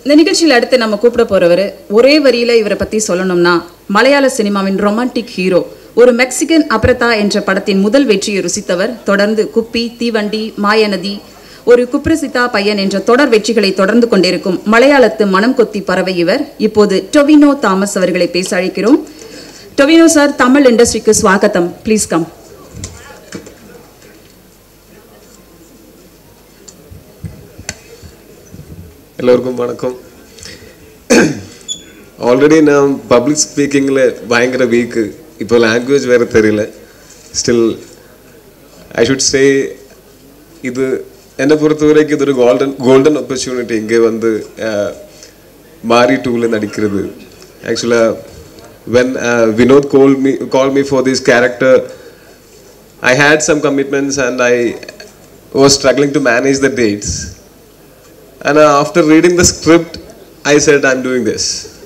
இந்த நிகழ்ச்சியில் அடுத்து நம்ம கூப்பிட போறவர் ஒரே வரியில இவரை பத்தி சொல்லணும்னா மலையாள சினிமாவின் ரொமான்டிக் ஹீரோ. ஒரு மெக்சிகன் அப்ரதா என்ற படத்தின் முதல் வெற்றியை ருசித்தவர். தொடர்ந்து குப்பி, தீவண்டி, மாயநதி, ஒரு குப்ரசிதா பையன் என்ற தொடர் வெற்றிகளை தொடர்ந்து கொண்டிருக்கும் மலையாளத்து மனம் கொத்தி பறவை இவர். இப்போது டொவினோ தாமஸ் அவர்களை பேச அழைக்கிறோம். டொவினோ சார், தமிழ் இண்டஸ்ட்ரிக்கு ஸ்வாகத்தம். Please come. எல்லோருக்கும் வணக்கம். ஆல்ரெடி நான் பப்ளிக் ஸ்பீக்கிங்கில் பயங்கர வீக்கு. இப்போ லாங்குவேஜ் வேறு தெரியல. ஸ்டில் ஐ ஷுட் சே, இது என்னை பொறுத்த வரைக்கும் இது ஒரு கோல்டன் ஆப்பர்ச்சுனிட்டி இங்கே வந்து மாரி டூவில் நடிக்கிறது. ஆக்சுவலாக when Vinod called me for this character, I had some commitments and I was struggling to manage the dates. And after reading the script, I said, I'm doing this.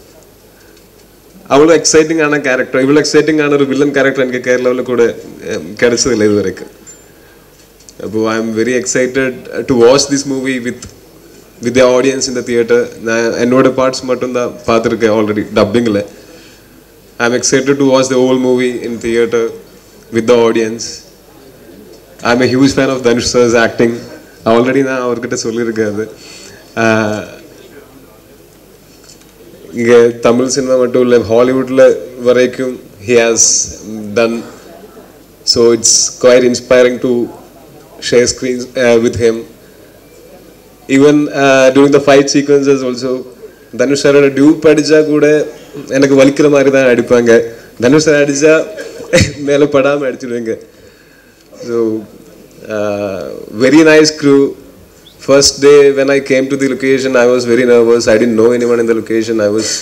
Avlo exciting ana character, ivlo exciting ana oru villain character enke Kerala la kuda kedachadilla idu varaikku. So I am very excited to watch this movie with the audience in the theater. Ennoda parts mattum da paathirukku already dubbing la. I am excited to watch the whole movie in theater with the audience. I am a huge fan of Dhanush sir's acting. Already na avarkitta sollirukku. இங்கே Tamil cinema மட்டும் இல்லை, ஹாலிவுட்டில் வரைக்கும் he has done. So it's quite inspiring to share screens with him. Even during the fight sequences also, Dhanush சாரோட tube அடித்தா கூட எனக்கு வலிக்கிற மாதிரி தான் அடிப்பாங்க. தனுஷ் சார் அடித்தா மேலே படாமல் அடிச்சிடுவாங்க. So very nice crew. First day when I came to the location, I was very nervous. I didn't know anyone in the location. I was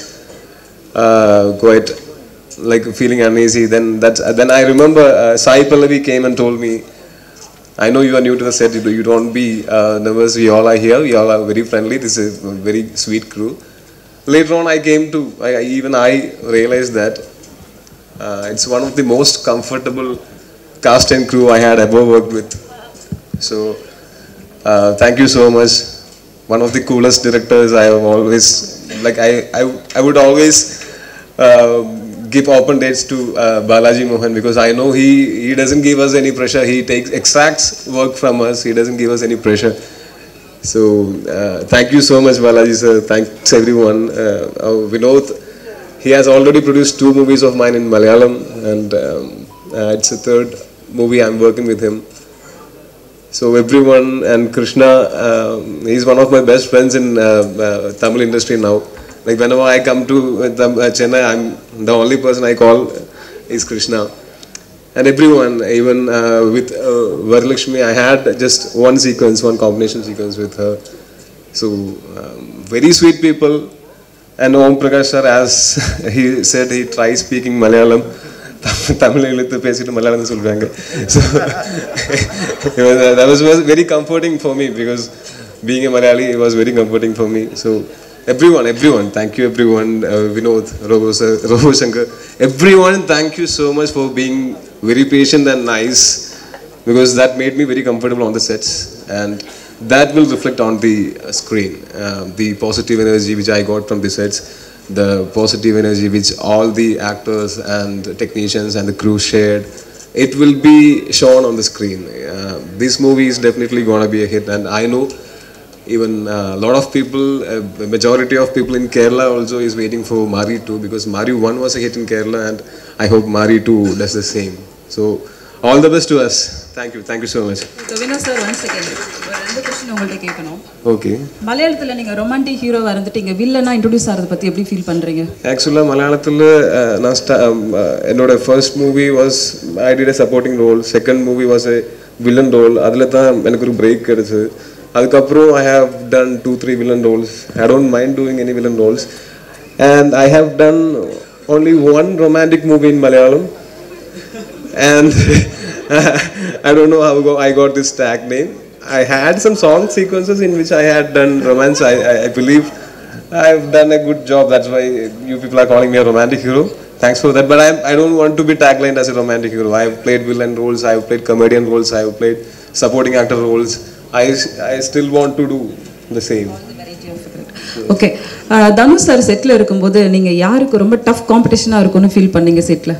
quite like feeling uneasy. Then I remember Sai Pallavi came and told me, I know you are new to the set. You don't be nervous. We all are here. We all are very friendly. This is a very sweet crew. Later on, even I realized that it's one of the most comfortable cast and crew I had ever worked with. So. Thank you so much. One of the coolest directors I have always, like I would always give open dates to Balaji Mohan, because I know he doesn't give us any pressure. He extracts work from us. He doesn't give us any pressure. So thank you so much, Balaji sir. Thanks everyone. Vinod, he has already produced 2 movies of mine in Malayalam, and it's the 3rd movie I'm working with him. So everyone, and Krishna, he's one of my best friends in Tamil industry now. Like whenever I come to Chennai, I'm the only person I call is Krishna. And everyone, even with Varalakshmi, I had just one combination sequence with her. So very sweet people. And Om Prakash sir, as he said, he tries speaking Malayalam. Tamil எழுத்து பேசிட்டு மலையாளம் சொல்றாங்க. So that was very comforting for me, because being a Malayali, it was very comforting for me. So everyone, thank you everyone. Vinod, Robo Shankar, everyone, thank you so much for being very patient and nice, because that made me very comfortable on the sets, and that will reflect on the screen. The positive energy which I got from the sets, the positive energy which all the actors and technicians and the crew shared, it will be shown on the screen. This movie is definitely going to be a hit, and I know even a lot of people, majority of people in Kerala also is waiting for Mari 2, because Mari 1 was a hit in Kerala, and I hope Mari 2 does the same. So all the best to us. Thank you so much. Tovino sir, once again ஒரு 2 question உங்கள்ட்ட கேட்கணும். Okay. மலையாளத்துல நீங்க romantic ஹீரோவா இருந்துட்டீங்க, வில்லனா introduce ஆறத பத்தி எப்படி feel பண்றீங்க? ஆக்சுவலா மலையாளத்துல நான் என்னோட first movie was I did a supporting role. Second movie was a villain role. அதுல தான் எனக்கு ஒரு பிரேக் கிடைச்சது. அதுக்கப்புறம் I have done 2-3 villain roles. I don't mind doing any villain roles, and I have done only one romantic movie in Malayalam, and I don't know how I got this tag name. I had some song sequences in which I had done romance. I believe I've done a good job. That's why you people are calling me a romantic hero. Thanks for that. But I don't want to be taglined as a romantic hero. I have played villain roles. I have played comedian roles. I have played supporting actor roles. I still want to do the same. Okay, Dhanush sir செட்டில் இருக்கும்போது நீங்கள் யாருக்கு ரொம்ப tough காம்படிஷனாக இருக்கும்னு feel பண்ணீங்க settle?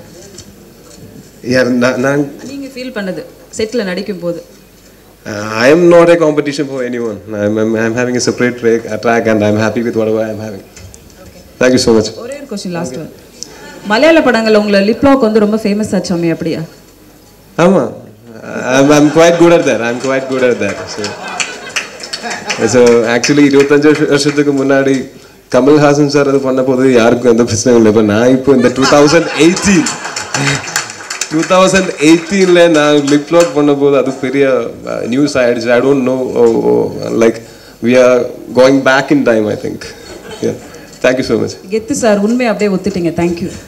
நீங்கள் feel பண்ணது settle நடிக்கும் போது? I am not a competition for anyone. I'm having a separate track and I'm happy with whatever I'm having. Okay. Thank you so much. ஒரே ஒரு क्वेश्चन லாஸ்ட் ஒன். மலையாள படங்கள்ல உங்க லிப் லாக் வந்து ரொம்ப ஃபேமஸ் ஆச்சாமே அப்படியா? ஆமா. I'm quite good at that. So actually 25 வருஷத்துக்கு முன்னாடி கமல்ஹாசன் சார் அது பண்ணபோது யாருக்கும் எந்த பிரச்சனையும் இல்லை. இப்போ நான் இப்போ இந்த 2018ல நான் லிப் லாக் பண்ணபோது அது பெரிய நியூஸ் ஆயிடுச்சு. I don't know, like we are going back in time, I think. Yeah. Thank you so much. கெத்து சார், உண்மை அப்படியே ஒத்துட்டீங்க. Thank you.